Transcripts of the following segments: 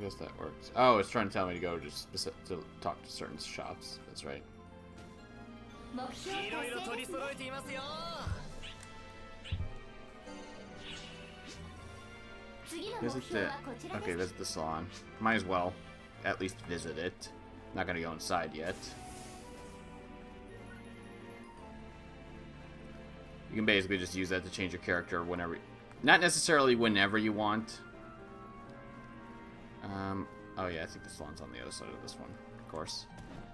guess that works. Oh, it's trying to tell me to go to talk to certain shops. That's right. Visit the... Okay, visit the salon. Might as well at least visit it. Not gonna go inside yet. You can basically just use that to change your character whenever... Not necessarily whenever you want. Oh yeah, I think the salon's on the other side of this one, of course.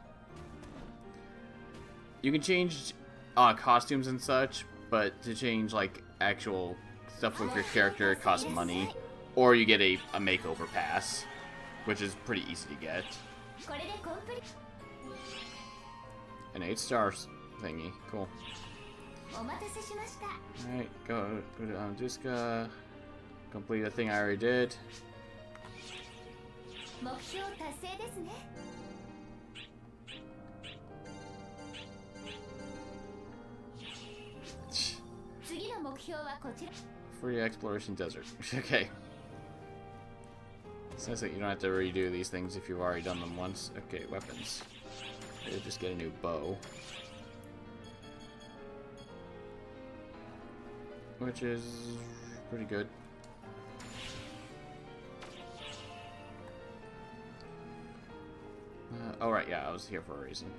You can change costumes and such, but to change like actual stuff with your character, it costs money. Or you get a makeover pass, which is pretty easy to get. An 8-star thingy, cool. Alright, go to Duska. Complete a thing I already did. Free exploration desert. Okay. It's nice that you don't have to redo these things if you've already done them once. Okay, weapons. Maybe just get a new bow. Which is pretty good. Oh right, yeah, I was here for a reason.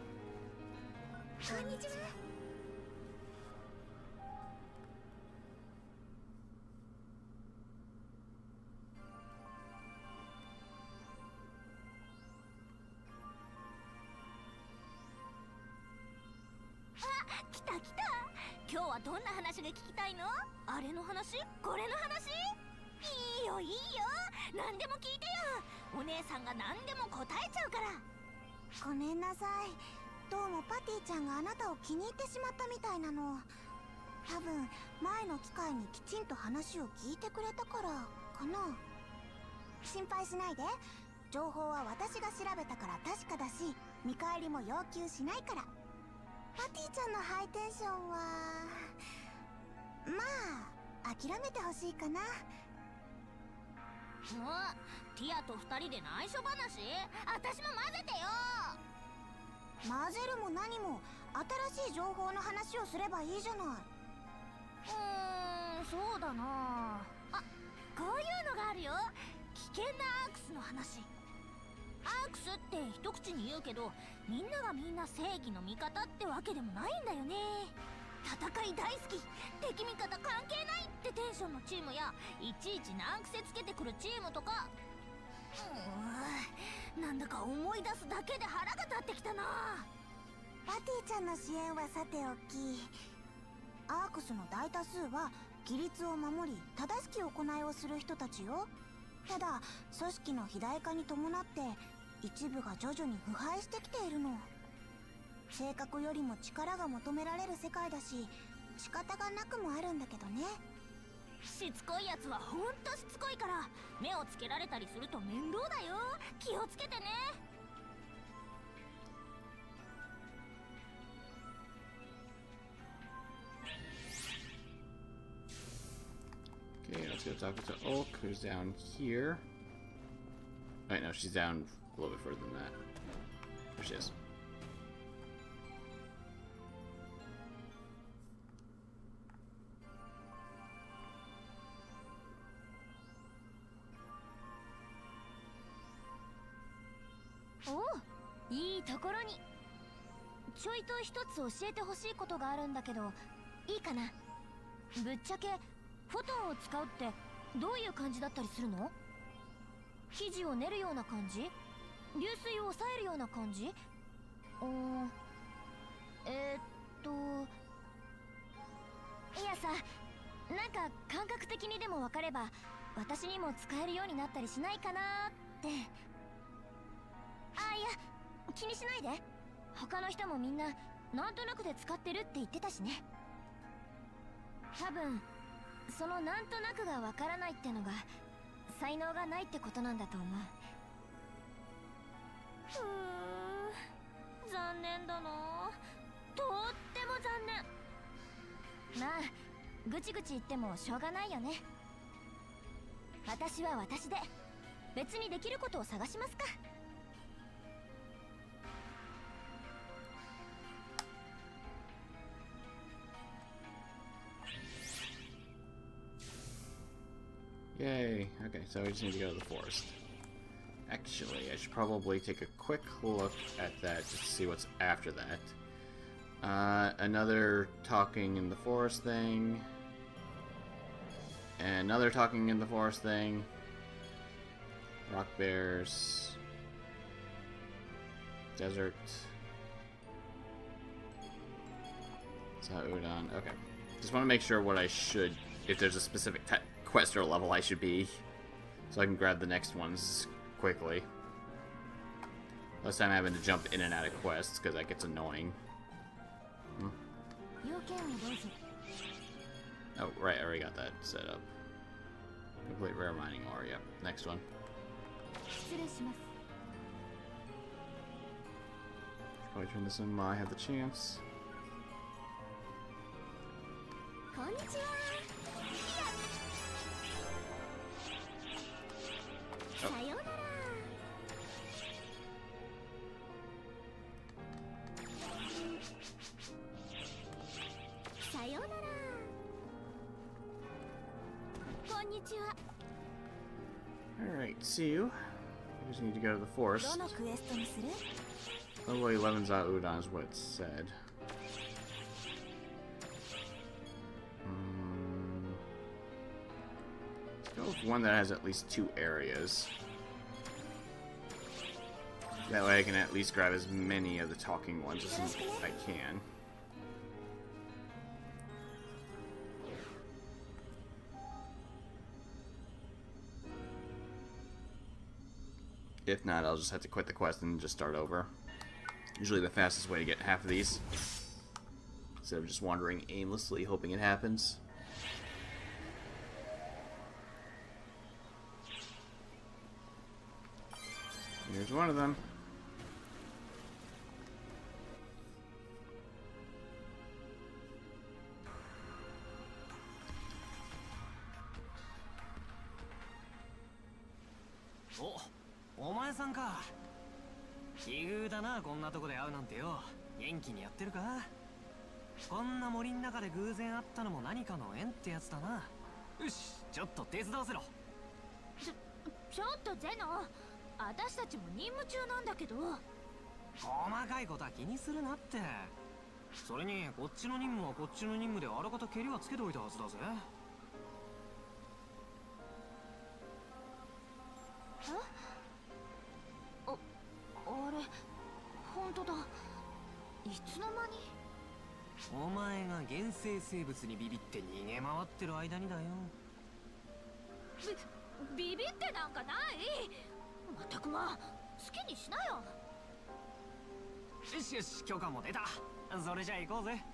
Okay, let's go talk to Ulk, who's down here. Wait, no, she's down a little bit further than that. There she is. Oh, いいところに。ちょいと一つ教えてほしいことがあるんだけど、いいかな。ぶっちゃけフォトンを使うってどういう感じだったりするの？生地を練るような感じ？流水を抑えるような感じ？いやさ、なんか感覚的にでも分かれば私にも使えるようになったりしないかなって。あ、いや、気にしないで。他の人もみんななんとなくで使ってるって言ってたしね。多分そのなんとなくがわからないってのが才能がないってことなんだと思う。残念だな。とっても残念。まあぐちぐち言ってもしょうがないよね。私は私で別にできることを探しますか。 Yay. Okay, so we just need to go to the forest. Actually, I should probably take a quick look at that just to see what's after that. Another talking in the forest thing. And another talking in the forest thing. Rock bears. Desert. Udon. Okay. Just want to make sure what I should, if there's a specific quest or level I should be, so I can grab the next ones quickly. Less time having to jump in and out of quests because that gets annoying. Oh, right, I already got that set up. Complete rare mining ore, yep. Next one. Probably turn this in while I have the chance. Alright, see you. We just need to go to the forest. Level 11 Udon is what it said. Let's go with one that has at least 2 areas. That way I can at least grab as many of the talking ones as I can. If not, I'll just have to quit the quest and just start over. Usually the fastest way to get half of these. Instead of just wandering aimlessly, hoping it happens. Here's one of them. Oh, お前さんか。奇遇だな、こんなとこで会うなんてよ。元気にやってるか？こんな森の中で偶然会ったのも何かの縁ってやつだな。よし、ちょっと手伝わせろ。 ちょっとゼノ、私たちも任務中なんだけど。 細かいことは気にするなって。それにこっちの任務はこっちの任務であらかた蹴りはつけておいたはずだぜ。 あれ、本当だ。いつの間に。 お前が原生生物にビビって逃げ回ってる間にだよ。 ビビってなんかない。まったくまあ、好きにしなよ。 よしよし、許可も出た。それじゃあ行こうぜ。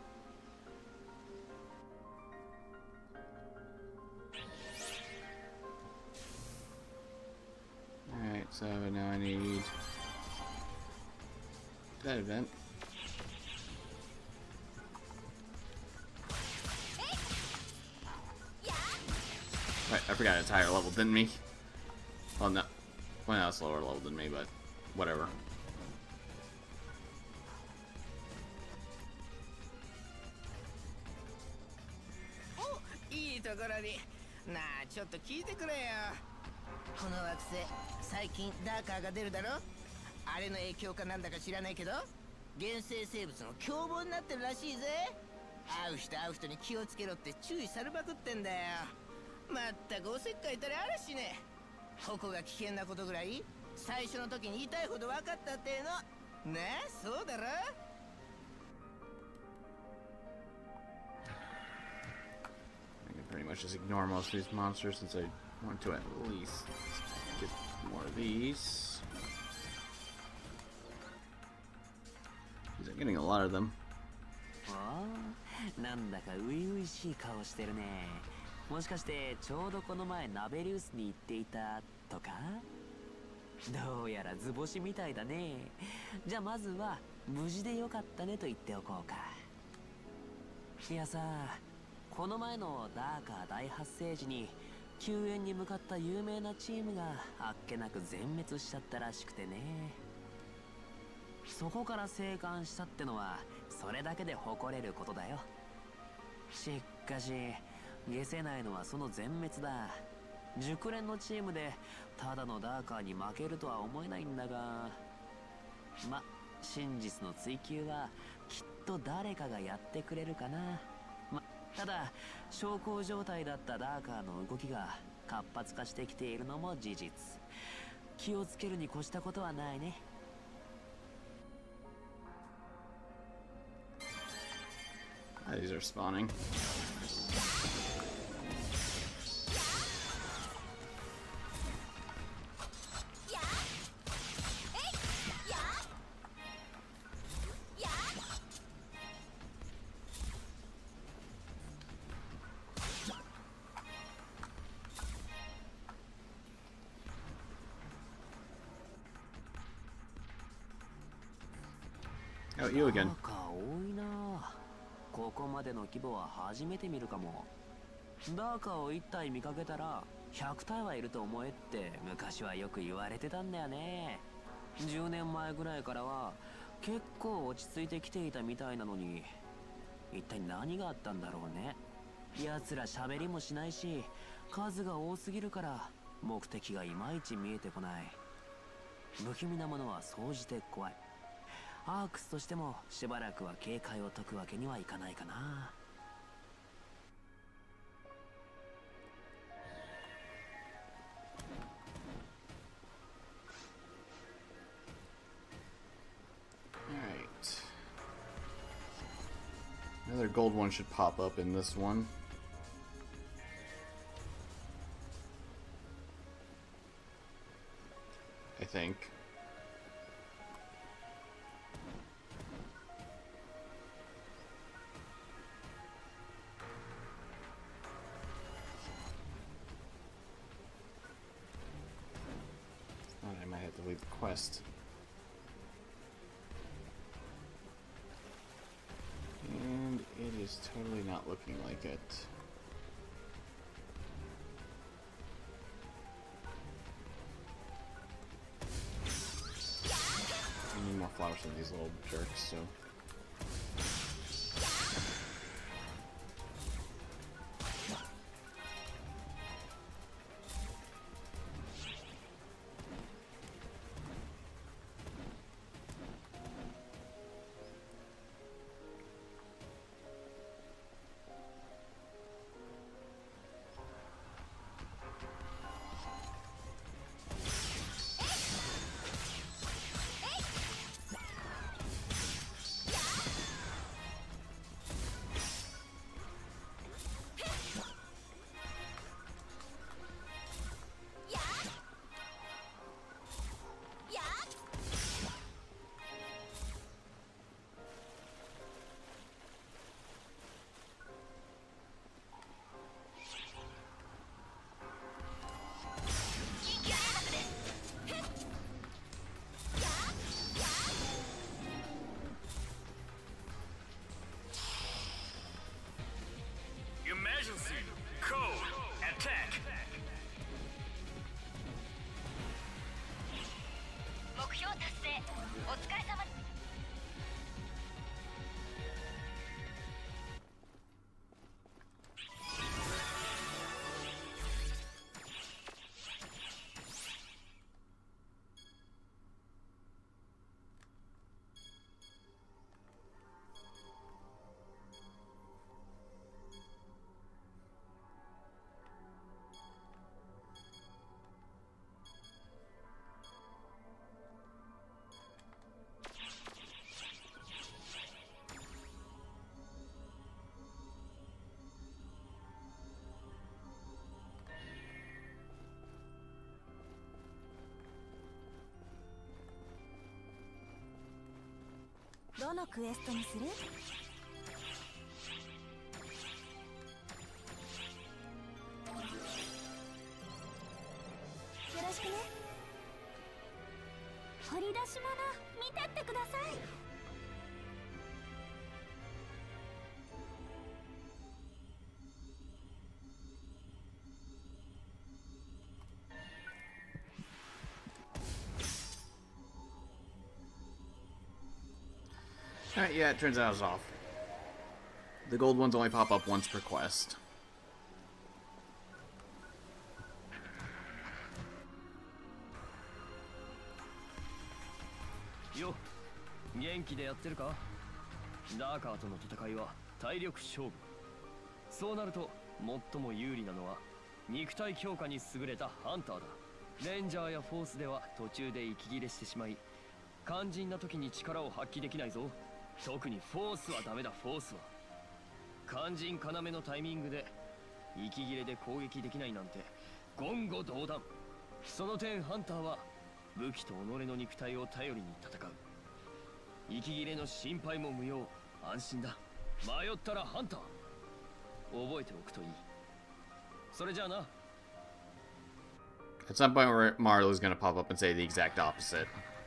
Alright, so now I need that event. Right, I forgot it's higher level than me. Well, no. Well, no, it's lower level than me, but whatever. Oh, いいところに。なあ、ちょっと聞いてくれよ。この惑星、最近ダーカーが出るだろ。あれの影響かなんだか知らないけど、原生生物の凶暴になってるらしいぜ。会う人会う人に気をつけろって注意されまくってんだよ。まったくおせっかいたりあらしね。ここが危険なことぐらい最初の時に痛いほど分かったっての。ねえ、そうだろ。 I can pretty much just ignore most of these monsters since I want to at least get more of these. Because I'm getting a lot of them. なんだか初々しい顔してるね。もしかしてちょうどこの前ナベリウスに行っていたとか？どうやら図星みたいだね。じゃあまずは無事でよかったねと言っておこうか。いやさ、この前のダーカー大発生時に救援に向かった有名なチームがあっけなく全滅しちゃったらしくてね。そこから生還したってのはそれだけで誇れることだよ。しかし消せないのはその全滅だ。熟練のチームでただのダーカーに負けるとは思えないんだが、ま、真実の追求はきっと誰かがやってくれるかな。ただ小康状態だったダーカーの動きが活発化してきているのも事実。気をつけるに越したことはないね。 These are spawning. Oh, you again. なんか多いな。ここまでの規模は初めて見るかも。ダーカーを1体見かけたら100体はいると思えって昔はよく言われてたんだよね。10年前ぐらいからは結構落ち着いてきていたみたいなのに、一体何があったんだろうね。奴ら喋りもしないし数が多すぎるから目的がいまいち見えてこない。不気味なものは総じて怖い。アークスとしてもしばらくは警戒を解くわけにはいかないかな。 Alright. Another gold one should pop up in this one. I think. I might have to leave the quest. And it is totally not looking like it. I need more flowers than these little jerks, so. Emergency! Code! Attack! 目標達成。お疲れ様。どのクエストにする？よろしくね。掘り出し物見てってください。 Alright, yeah, it turns out it's off. The gold ones only pop up once per quest. Yo, 元気でやってるか？ダーカーとの戦いは体力勝負。そうなると最も有利なのは肉体強化に優れたハンターだ。レンジャーやフォースでは途中で息切れしてしまい、肝心な時に力を発揮できないぞ。特にフォースはダメだ。フォースは肝心要のタイミングで息切れで攻撃できないなんて言語道断。その点ハンターは武器と己の肉体を頼りに戦う。息切れの心配も無用。安心だ。迷ったらハンター覚えておくといい。それじゃあな。 At some point, Marlo's gonna pop up and say the exact opposite.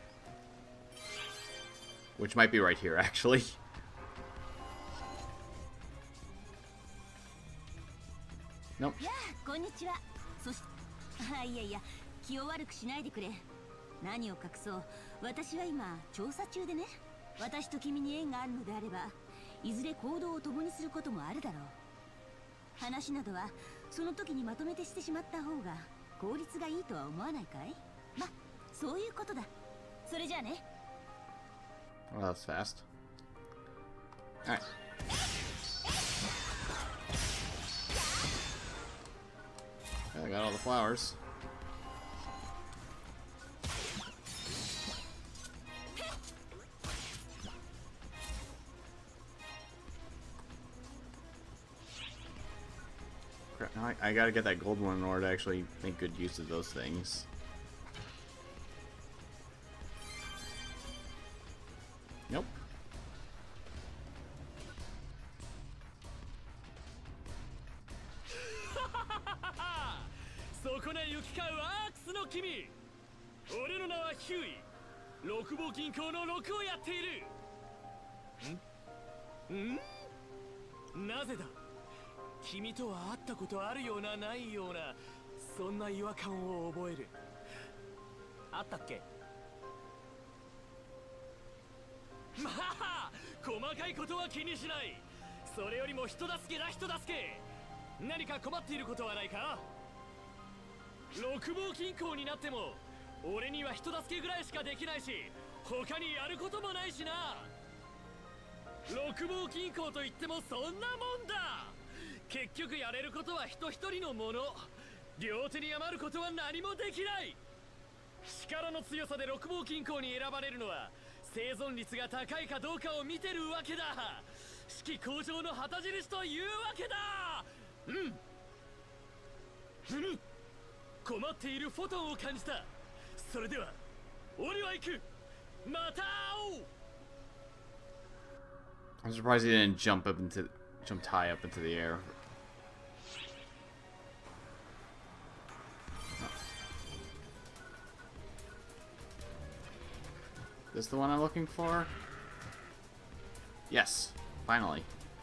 Which might be right here, actually. Nope. やあ、こんにちは。そし、いやいや、気を悪くしないでくれ。何を隠そう、私は今調査中でね。私と君に縁があるのであれば、いずれ行動を共にすることもあるだろう。話などはその時にまとめてしてしまった方が効率がいいとは思わないかい？ま、そういうことだ。それじゃあね。 Well, that's fast. Alright. I got all the flowers. Crap, now I gotta get that gold one in order to actually make good use of those things. Nope. そこね行き交うアークスの君。俺の名はヒューイ。六芒銀行の6をやっている。なぜだ。君とは会ったことあるようなないような、そんな違和感を覚える。あったっけ？まあ細かいことは気にしない。それよりも人助けだ。人助け。何か困っていることはないか？六芒銀行になっても俺には人助けぐらいしかできないし、他にやることもないしな。六芒銀行といってもそんなもんだ。結局やれることは人一人のもの。両手に余ることは何もできない。力の強さで六芒銀行に選ばれるのは生存率が高いかどうかを見てるわけだ。士気向上の旗印というわけだ。困っているフォトンを感じた。それでは俺は行く。また会おう。 I'm surprised he didn't jump high up into the air. This the one I'm looking for? Yes, finally.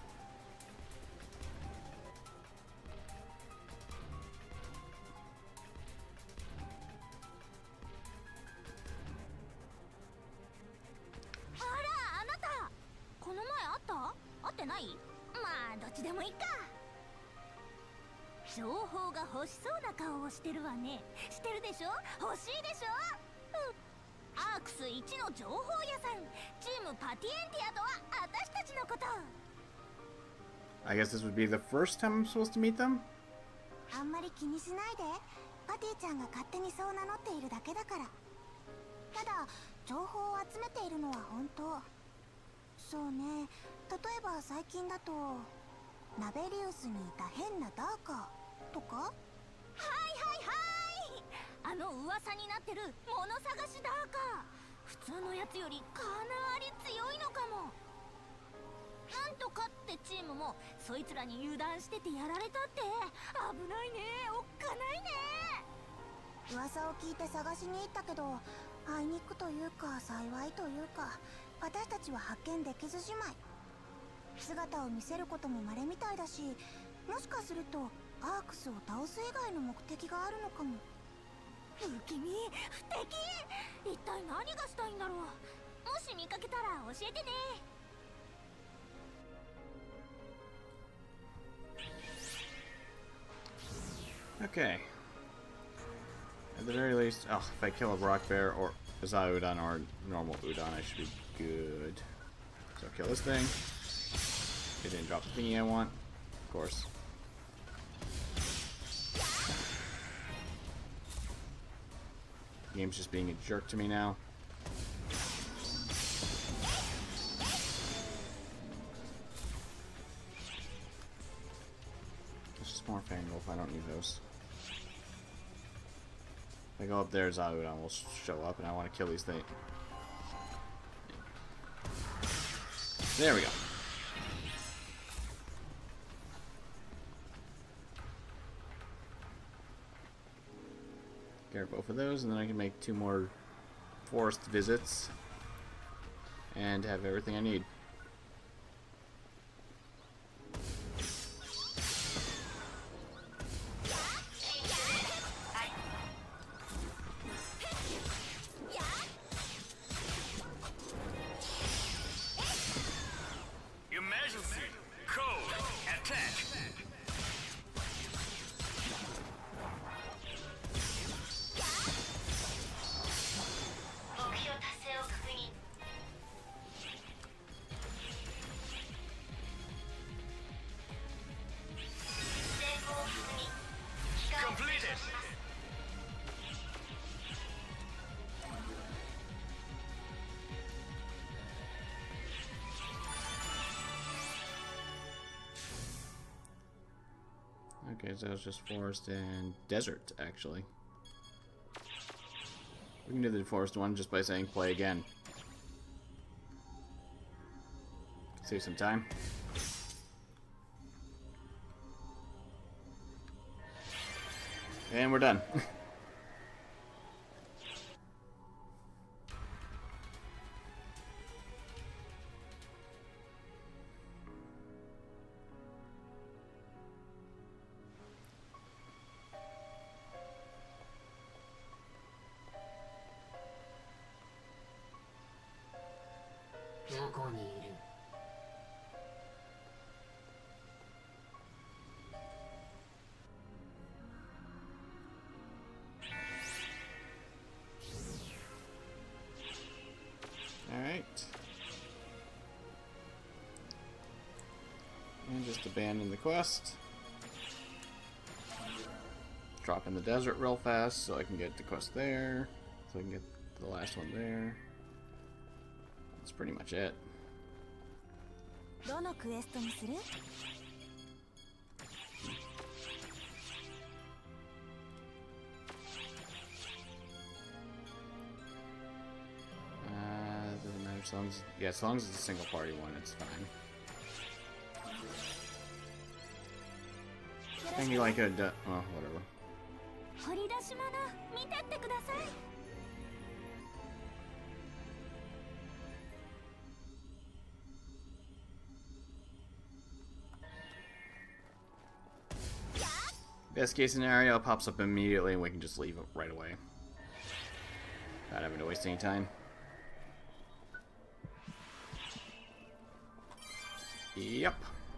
I guess this would be the first time I'm supposed to meet them? あんまり気にしないで。パティちゃんが勝手にそう名乗っているだけだから。ただ情報を集めているのは本当。そうね、例えば最近だとナベリウスにいた変なダーカーとか。はいはいはい、あの噂になってる物探しダーカー、普通のやつよりかなり強いのかも。なんとかってチームもそいつらに油断しててやられたって。危ないね、おっかないね。噂を聞いて探しに行ったけど、あいにくというか幸いというか、私たちは発見できずじまい。姿を見せることも稀みたいだし、もしかするとアークスを倒す以外の目的があるのかも。不気味、不敵。一体何がしたいんだろう。もし見かけたら教えてね。 Okay. At the very least, oh, if I kill a rock bear or a Zaudon or a normal Udon, I should be good. So kill this thing. It didn't drop the thingy I want, of course. The game's just being a jerk to me now. There's just more Fangolf, I don't need those. If I go up there, Zaudon will show up, and I want to kill these things. There we go. Get both of those, and then I can make 2 more forest visits and have everything I need. Emergency! Code! Attack! 'Cause that was just forest and desert, actually. We can do the forest one just by saying play again. Save some time. And we're done. Alright. And just abandon the quest. Drop in the desert real fast so I can get the quest there. So I can get the last one there. That's pretty much it. どのクエストにする? Doesn't matter as long as, yeah, as long as it's a single party one, it's fine. Thinking like a, oh, whatever. 掘り出し物見てってください. Best case scenario, it pops up immediately and we can just leave it right away. Not having to waste any time. Yep.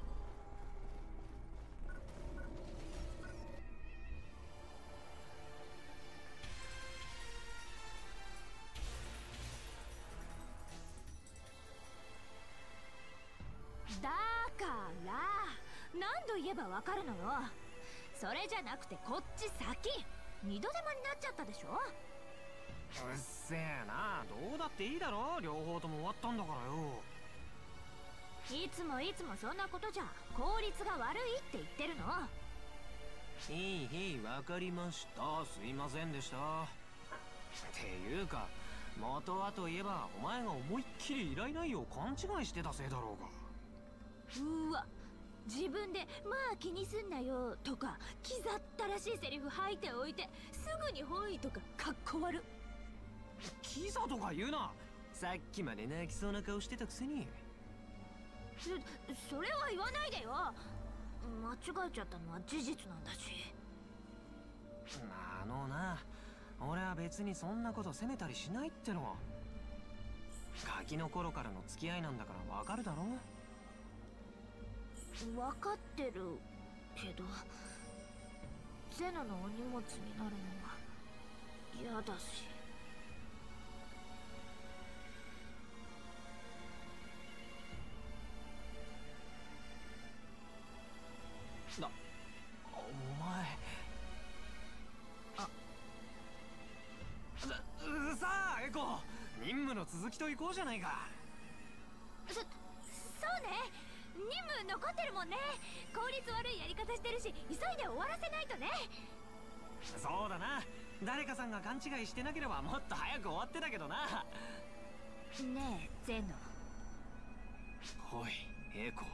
Dakara, 何度言えばわかるのよ。それじゃなくてこっち先。二度手間になっちゃったでしょ。 うっせえな、どうだっていいだろ、両方とも終わったんだからよ。 いつもそんなことじゃ効率が悪いって言ってるの。 いい、わかりました。すいませんでした。っていうか、元はといえばお前が思いっきり依頼内容を勘違いしてたせいだろうが。 うわ、自分で「まあ気にすんなよ」とか気ざったらしいセリフ吐いておいてすぐに本意とかかっこ悪。 キザとか言うな。さっきまで泣きそうな顔してたくせに。 それは言わないでよ。間違えちゃったのは事実なんだし。 な、俺は別にそんなこと責めたりしないっての。ガキの頃からの付き合いなんだからわかるだろ。 分かってるけど、 ゼノのお荷物になるのは嫌だし。 お前さあエコ、任務の続きと行こうじゃないか。 そうね、任務残ってるもんね。効率悪いやり方してるし、急いで終わらせないとね。 そうだな、誰かさんが勘違いしてなければもっと早く終わってたけどな。 ねえゼノ。 おいエコ。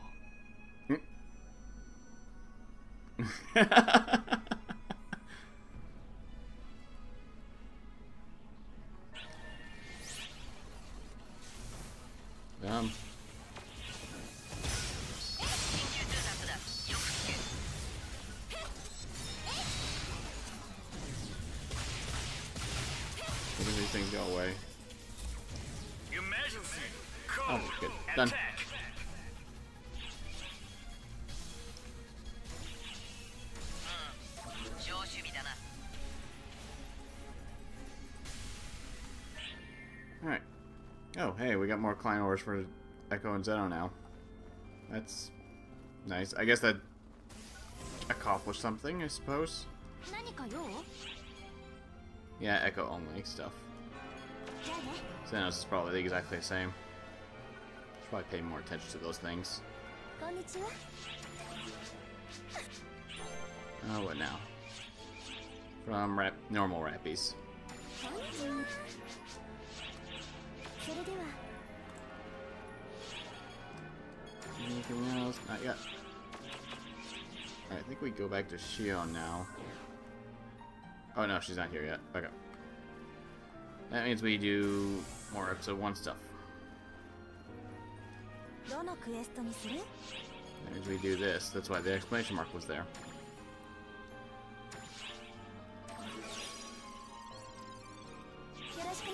What do these things go away? Emergency. Oh, Code. good. Done. Attack. Alright. Oh, hey, we got more client orders for Echo and Zeno now. That's nice. I guess that accomplished something, I suppose. 何か用？ Yeah, Echo only stuff. じゃあね。 Xenos is probably exactly the same. Should probably pay more attention to those things. こんにちは。 Oh, what now? From normal Rappies. こんにちは。それでは。 Anything else? Not yet. Alright, I think we go back to Shion now. Oh no, she's not here yet. Okay. That means we do more episode 1 stuff. どのクエストにする？ That means we do this. That's why the exclamation mark was there. よろしくね。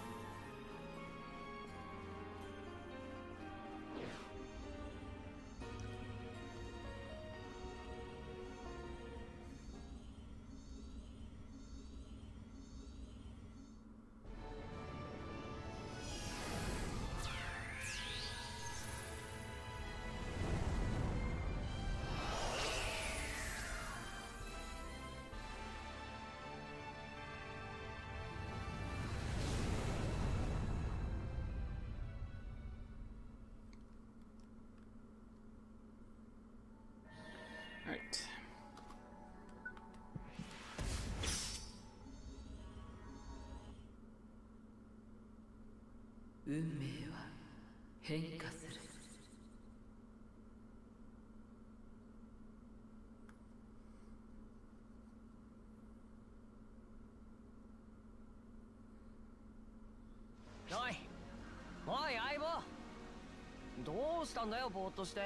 Alright. 運命は変化する。 おいおい相棒、どうしたんだよぼーっとして。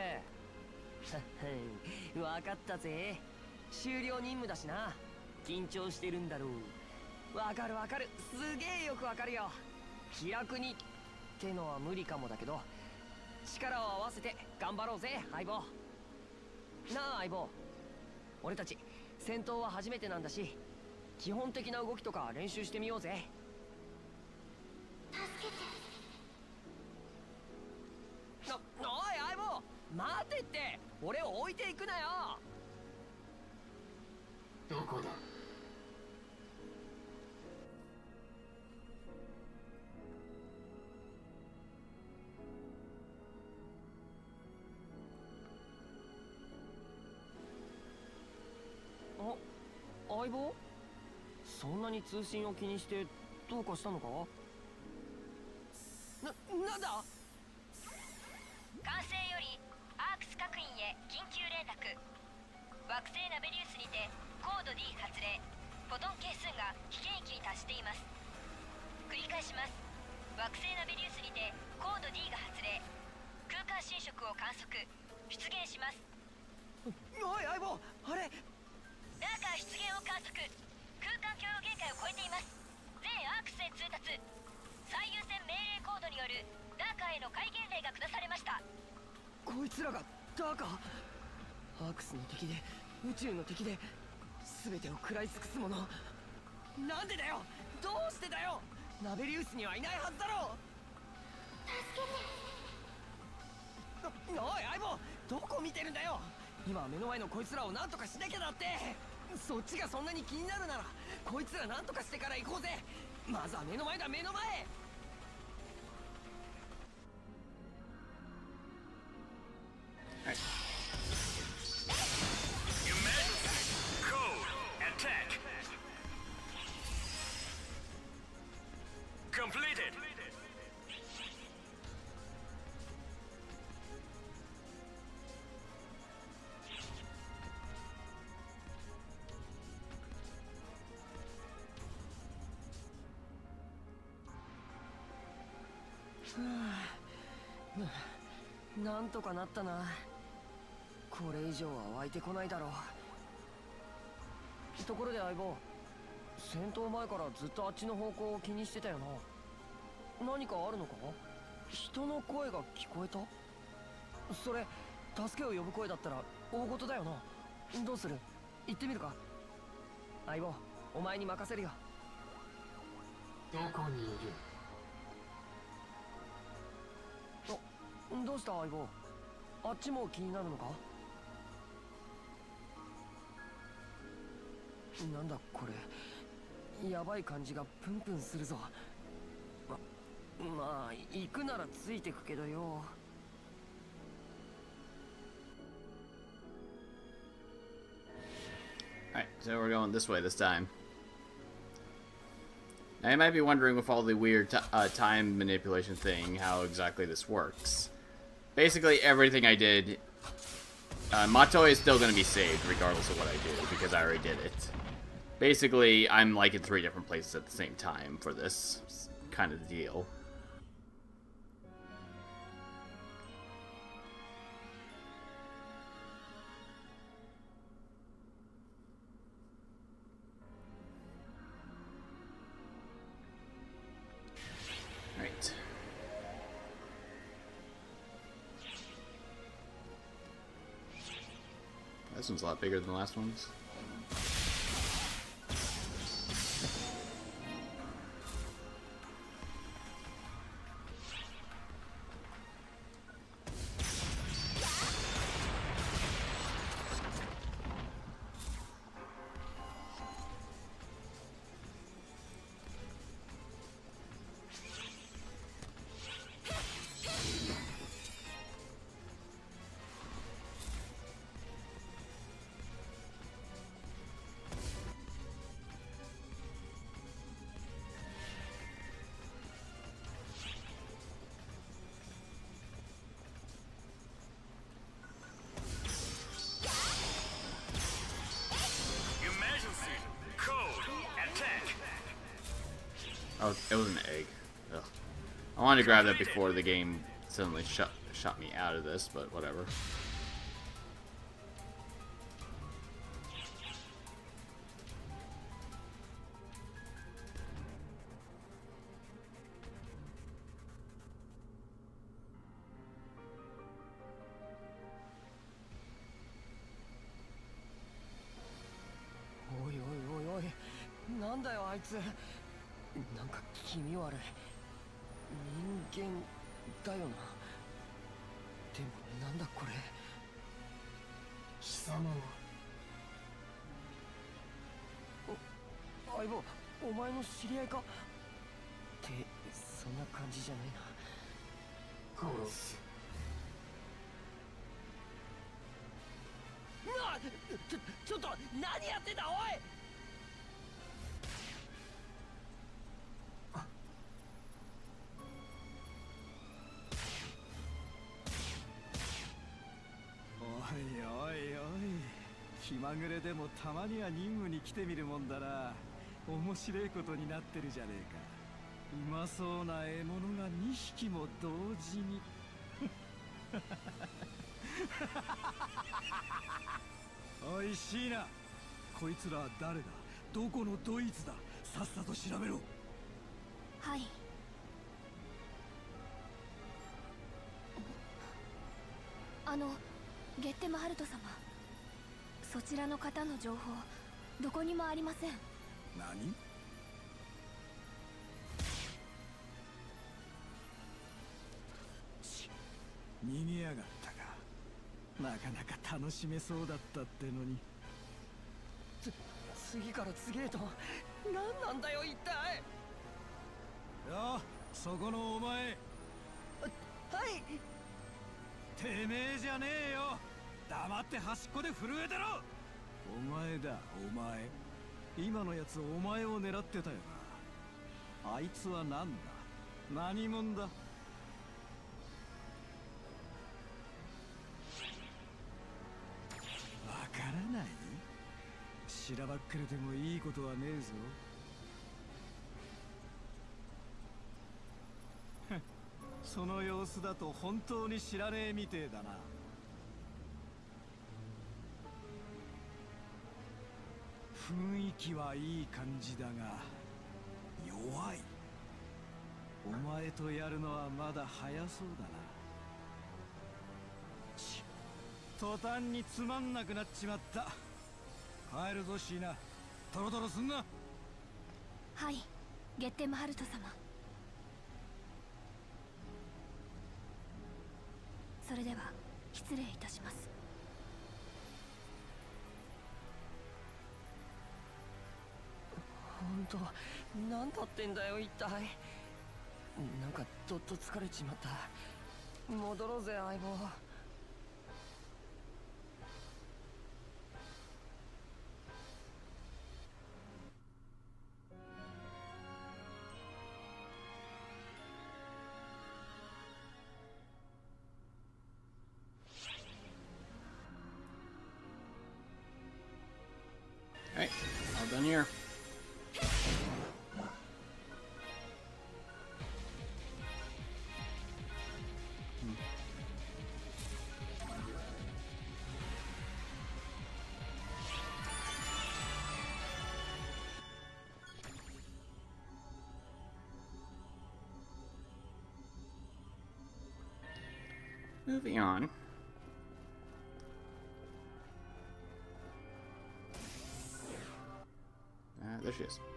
分かったぜ、終了任務だしな。緊張してるんだろう。わかるわかる、すげえよくわかるよ。気楽にってのは無理かもだけど、力を合わせて頑張ろうぜ相棒。なあ相棒、俺たち戦闘は初めてなんだし、基本的な動きとか練習してみようぜ。 助けて。 おい相棒、待てって、俺を置いていくなよ。 どこだ？ 相棒、そんなに通信を気にしてどうかしたのか？なんだ？ 管制よりアークス各員へ緊急連絡。惑星ナベリウスにてコード D 発令。フォトン係数が危険域に達しています。繰り返します。惑星ナベリウスにてコード D が発令。空間侵食を観測。出現します。 おい相棒、あれダーカー出現を観測。空間許容限界を超えています。全アークスへ通達。最優先命令コードによるダーカーへの戒厳令が下されました。 こいつらがダーカー、アークスの敵で宇宙の敵で、 全てを食らい尽くすもの。なんでだよ、どうしてだよ。ナベリウスにはいないはずだろう。おい相棒、どこ見てるんだよ。今は目の前のこいつらを何とかしなきゃだって。そっちがそんなに気になるならこいつら何とかしてから行こうぜ。まずは目の前だ、目の前。 Completed. なんとかなったな。これ以上は湧いてこないだろう。ところで相棒、戦闘前からずっとあっちの方向を気にしてたよな。何かあるのか？人の声が聞こえた？それ助けを呼ぶ声だったら大事だよな。どうする？行ってみるか？相棒、お前に任せるよ。 どこにいる？ どうした相棒、あっちも気になるのか？なんだこれ、やばい感じがプンプンするぞ。まあ行くならついてくけどよ。 Alright, so we're going this way this time. Now you might be wondering with all the weird time manipulation thing how exactly this works. Basically everything I did, Matoi is still going to be saved regardless of what I do because I already did it. Basically, I'm like in 3 different places at the same time for this kind of deal. Right. This one's a lot bigger than the last one's. Oh, it was an egg. Ugh. I wanted to grab that before the game suddenly shot me out of this, but whatever. Oi, oi, oi, oi. なんだよあいつ。なんか気味悪い。人間だよな。でもなんだこれ。 貴様は相棒、お前の知り合いか？ってそんな感じじゃないな。 殺す。 ちょっと何やってんだおい。 おいおいおい、気まぐれでもたまには任務に来てみるもんだな。面白いことになってるじゃねえか。うまそうな獲物が2匹も同時に。おいしいな。こいつら誰だ？どこのドイツだ？さっさと調べろ。 はい。ゲッテマハルト様、そちらの方の情報どこにもありません。 何？逃げやがったか。なかなか楽しめそうだったってのに。 次から次へと何なんだよ一体。 よ、そこのお前。 はい。 てめえじゃねえよ。黙って端っこで震えてろ。お前だ、お前。今のやつお前を狙ってたよな。あいつは何だ？何者だ？わからない？しらばっくれてもいいことはねえぞ。その様子だと本当に知らねえみてえだな。雰囲気はいい感じだが弱い。お前とやるのはまだ早そうだな。途端につまんなくなっちまった。帰るぞシーナ。トロトロすんな。 はい、ゲッテムハルト様。それでは失礼いたします。 本当なんだってんだよ一体。なんかどっと疲れちまった。戻ろうぜ相棒。 Alright, all done here. Moving on. There she is.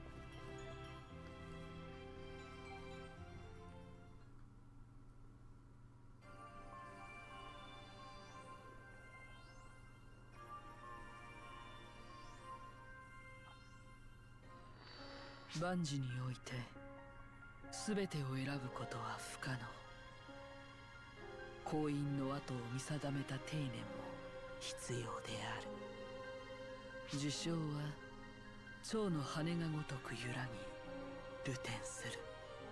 Banji において全てを選ぶことは不可能。婚姻の後を見定めた定年も必要である。受賞は蝶の羽がごとく揺らぎ流転する。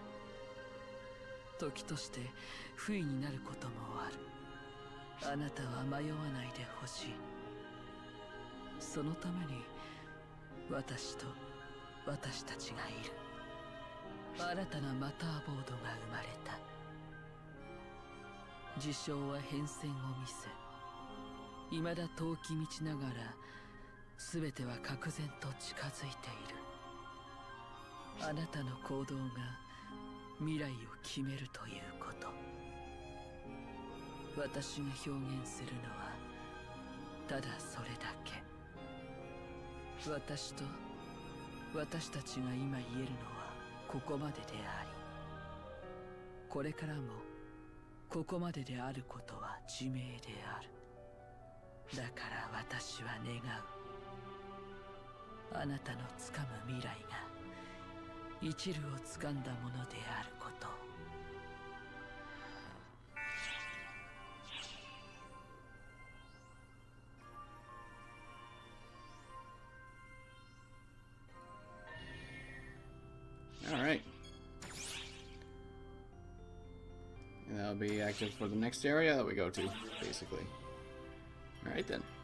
時として不意になることもある。あなたは迷わないでほしい。そのために私と私たちがいる。新たなマターボードが生まれた。受賞は変遷を見せ、未だ遠き道ながら全ては確然と近づいている。あなたの行動が未来を決めるということ。私が表現するのはただそれだけ。私と私たちが今言えるのはここまでであり、これからもここまでであることは自明である。だから私は願う。あなたのつかむ未来が一縷をつかんだものであること。 Alright. And that'll be active for the next area that we go to, basically. Alright then.